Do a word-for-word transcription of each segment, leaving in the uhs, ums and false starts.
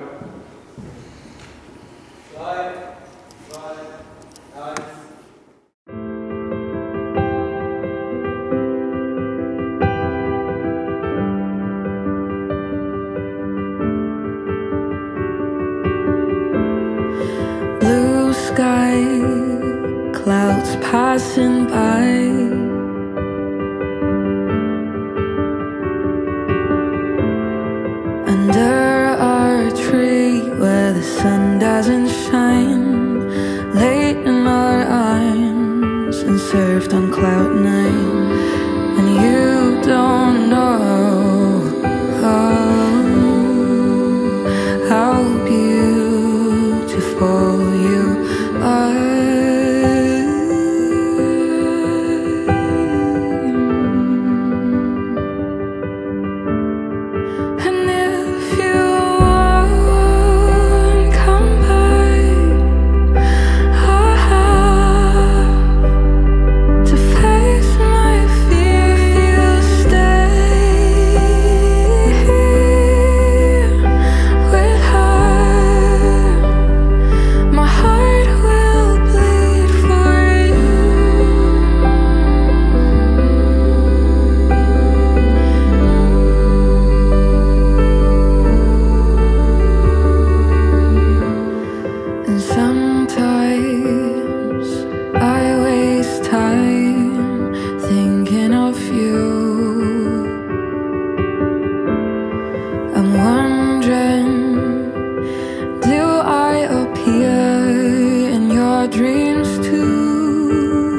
Blue sky, clouds passing by. Under our tree where the sun doesn't shine, laid in our arms and surfed on cloud nine. And you don't know how, how beautiful you are. Sometimes I waste time thinking of you. I'm wondering, do I appear in your dreams too?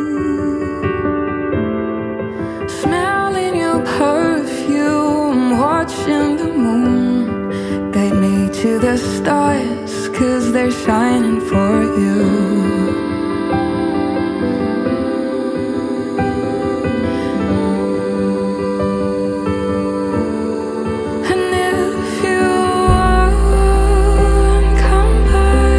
Smelling your perfume, watching the moon guide me to the stars, 'cause they're shining for you. And if you won't come by,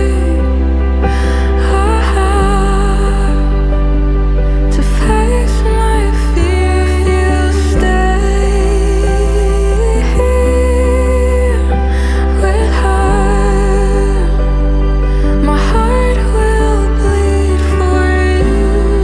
I'll have to face my fear. If you stay here with her, my heart will bleed for you.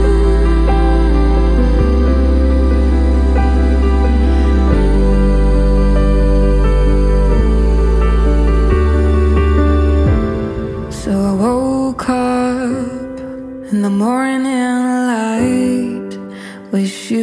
So I woke up in the morning light, wish you